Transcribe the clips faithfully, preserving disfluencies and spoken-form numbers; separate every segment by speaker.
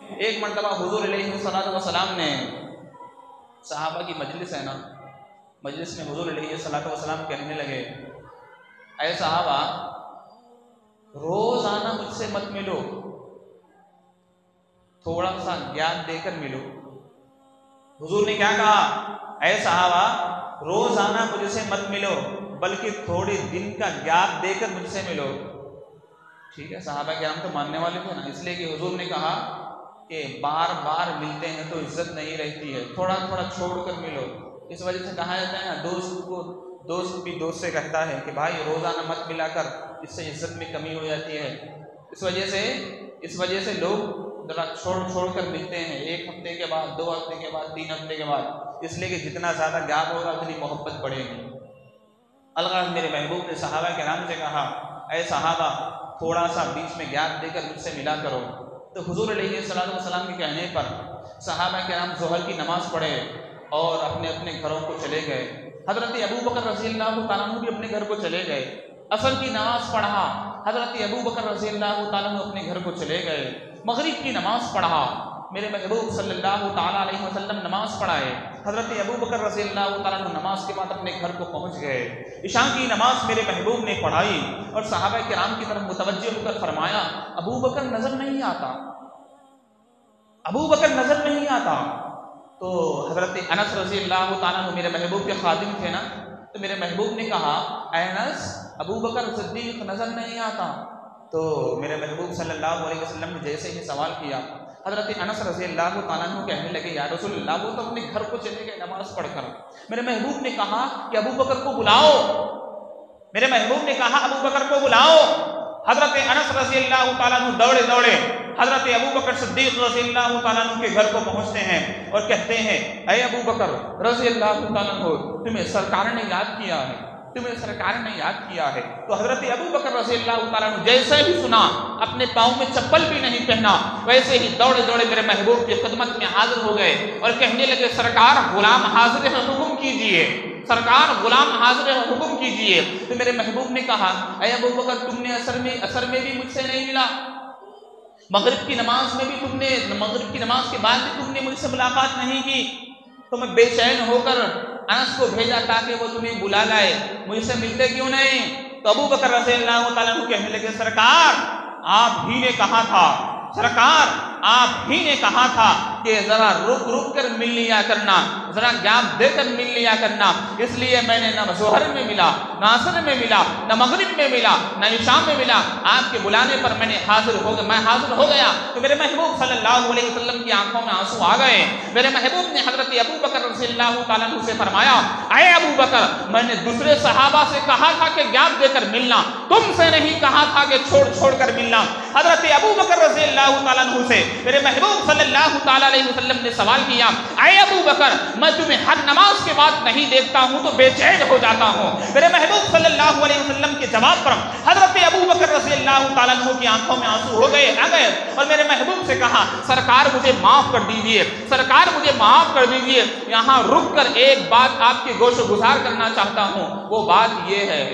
Speaker 1: ایک مرتبہ حضور علیہ الصلوۃ والسلام نے صحابہ کی مجلس ہے نا، مجلس میں حضور علیہ الصلوۃ والسلام کہنے لگے اے صحابہ روزانہ مجھ سے مت ملو، تھوڑا سا گیان دے کر ملو۔ حضور نے کیا کہا؟ اے صحابہ روزانہ مجھ سے مت ملو بلکہ تھوڑے دن کا گیپ دے کر مجھ سے ملو۔ ٹھیک ہے، صحابہ کرام تو ماننے والے تھے نا، اس لیے کہ حضور نے کہا کہ بار بار ملتے ہیں تو عزت نہیں رہتی ہے، تھوڑا تھوڑا چھوڑ کر ملو۔ اس وجہ سے کہا جاتا ہے نا، دوست کو دوست بھی دوست سے کہتا ہے کہ بھائی روزانہ مت ملا کر، اس سے عزت میں کمی ہو جاتی ہے۔ اس وجہ سے اس وجہ سے لوگ ذرا چھوڑ چھوڑ کر ملتے ہیں، ایک ہفتے کے بعد، دو ہفتے کے بعد، تین ہفتے کے بعد، اس لیے کہ جتنا زیادہ گیپ ہوگا اتنی محبت بڑھے گی۔ الغرض میرے محبوب نے صحابہ کرام سے کہا اے صحابہ تھوڑا سا بیچ میں گیپ دے کر مجھ سے ملا کرو۔ تو حضور علیہ الصلوۃ والسلام کے کہنے پر صحابہ کرام ظہر کی نماز پڑھے اور اپنے اپنے گھروں کو چلے گئے۔ حضرت ابو بکر رضی اللہ تعالیٰ عنہ بھی اپنے گھر کو چلے گئے۔ عصر کی نماز پڑھا، حضرت ابو بکر رضی اللہ تعالیٰ عنہ اپنے گھر کو چلے گئے۔ مغرب کی نماز پڑھا، میرے محبوب صلی اللہ تعالیٰ علیہ وسلم نماز پڑھائے۔ حضرت ابو بکر رضی اللہ تعالیٰ عنہ نماز کے بعد اپنے گھر کو پہنچ گئے۔ عشاء کی نماز میرے محبوب نے پڑھائی اور صحابہ کرام کی طرف متوجہ ہو کر فرمایا ابو بکر نظر نہیں آتا، ابو بکر نظر نہیں آتا۔ تو حضرت انس رضی اللہ تعالیٰ عنہ میرے محبوب کے خادم تھے نا، تو میرے محبوب نے کہا اے انس ابو بکر صدیق نظر نہیں آتا۔ تو میرے محبوب صلی اللہ علیہ وسلم نے جیسے ہی سوال کیا، حضرت انس رضی اللہ تعالیٰ عنہ کہنے لگے یا رسول اللہ وہ تو اپنے گھر کو چلے گئے نماز پڑھ کر۔ میرے محبوب نے کہا کہ ابو بکر کو بلاؤ، میرے محبوب نے کہا ابو بکر کو بلاؤ۔ حضرت انس رضی اللہ تعالیٰ عنہ دوڑے دوڑے حضرت ابو بکر صدیق رضی اللہ تعالیٰ عنہ کے گھر کو پہنچتے ہیں اور کہتے ہیں اے ابو بکر رضی اللہ تعالیٰ عنہ تمہیں سرکار نے یاد کیا ہے، تمہیں سرکار نے یاد کیا ہے۔ تو حضرت ابو بکر رضی اللہ تعالیٰ عنہ جیسے ہی سنا، اپنے پاؤں میں چپل بھی نہیں پہنا، ویسے ہی دوڑے دوڑے میرے محبوب کی خدمت میں حاضر ہو گئے اور کہنے لگے سرکار غلام حاضر ہے، حکم کیجئے، سرکار غلام حاضر ہے، حکم کیجئے۔ تو میرے محبوب نے کہا اے ابو بکر تم نے اثر میں اثر میں بھی مجھ سے نہیں ملا، مغرب کی نماز میں بھی تم نے مغرب کی نماز کے بعد بھی تم نے مجھ سے ملاقات نہیں کی۔ تو میں بے چین ہو کر انس کو بھیجا تاکہ وہ تمہیں بلا لائے، مجھ سے ملتے کیوں نہیں؟ تو ابو بکر رضی اللہ تعالیٰ عنہ کہنے لگے سرکار آپ ہی نے کہا تھا، سرکار آپ ہی نے کہا تھا کہ ذرا رک رک کر مل لیا کرنا، ذرا گیپ دے کر مل لیا کرنا، اس لیے میں نے نہ ظہر میں ملا، نہ عصر میں ملا، نہ مغرب میں ملا، نہ عشاء میں ملا، آپ کے بلانے پر میں نے حاضر ہو گیا، میں حاضر ہو گیا۔ تو میرے محبوب صلی اللہ علیہ وسلم کی آنکھوں میں آنسو آ گئے۔ میرے محبوب نے حضرت ابو بکر رضی اللہ تعالیٰ عنہ سے فرمایا اے ابو بکر میں نے دوسرے صحابہ سے کہا تھا کہ گیپ دے کر ملنا، تم سے نہیں کہا تھا کہ چھوڑ چھوڑ کر ملنا۔ حضرت ابو بکر رضی اللہ تعالیٰ عنہ سے میرے محبوب صلی اللہ تعالیٰ علیہ وسلم نے سوال کیا اے ابو بکر میں تمہیں ہر نماز کے بعد نہیں دیکھتا ہوں تو بے چین ہو جاتا ہوں۔ میرے محبوب صلی اللہ علیہ وسلم کے جواب پر حضرت ابو بکر رضی اللہ تعالیٰ عنہ کی آنکھوں میں آنسو ہو گئے آ گئے اور میرے محبوب سے کہا سرکار مجھے معاف کر دیجئے، سرکار مجھے معاف کر دیجئے، یہاں رک کر ایک بات آپ کی گوش گزار کرنا چاہتا ہوں۔ وہ بات یہ ہے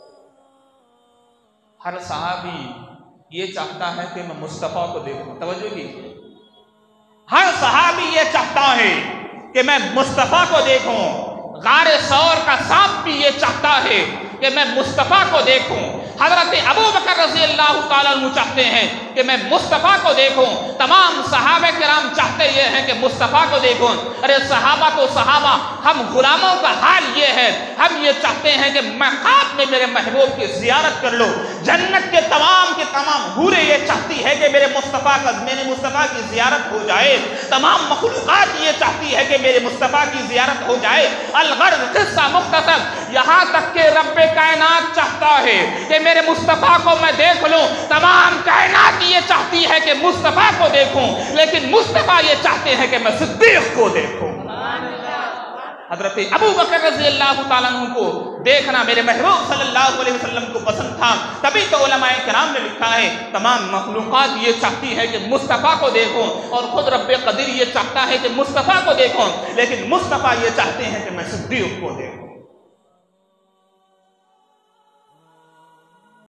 Speaker 1: ہر صحابی یہ چاہتا ہے کہ میں مصطفیٰ کو دیکھوں، توجہ کیجیے، ہر صحابی یہ چاہتا ہے کہ میں مصطفیٰ کو دیکھوں، غار ثور کا سانپ بھی یہ چاہتا ہے کہ میں مصطفیٰ کو دیکھوں۔ حضرت ابو بکر رضی اللہ تعالیٰ عنہ چاہتے ہیں کہ میں مصطفیٰ کو دیکھوں، تمام صحابہ کرام چاہتے یہ ہیں کہ مصطفیٰ کو دیکھوں۔ ارے صحابہ تو صحابہ، ہم غلاموں کا حال یہ ہے، ہم یہ چاہتے ہیں کہ میں خواب میں میرے محبوب کی زیارت کر لوں۔ جنت کے تمام کے تمام حوریں یہ چاہتی ہے کہ میرے مصطفیٰ کا میرے مصطفیٰ کی زیارت ہو جائے، تمام مخلوقات یہ چاہتی ہے کہ میرے مصطفیٰ کی زیارت ہو جائے۔ الغرض قصہ مختصر، یہاں تک کہ رب کائنات چاہتا ہے کہ میرے مصطفیٰ کو میں دیکھ لوں، تمام کائنات یہ چاہتی ہے کہ مصطفیٰ کو دیکھوں، لیکن مصطفیٰ یہ چاہتے ہیں کہ میں صدیق کو دیکھوں۔ حضرت ابو بکر رضی اللہ تعالیٰ عنہ کو دیکھنا میرے محبوب صلی اللہ علیہ وسلم کو پسند تھا، تبھی تو علماء کرام نے لکھا ہے تمام مخلوقات یہ چاہتی ہے کہ مصطفیٰ کو دیکھوں، اور خود رب قدیر یہ چاہتا ہے کہ مصطفیٰ کو دیکھوں، لیکن مصطفیٰ یہ چاہتے ہیں کہ میں صدیق کو دیکھوں۔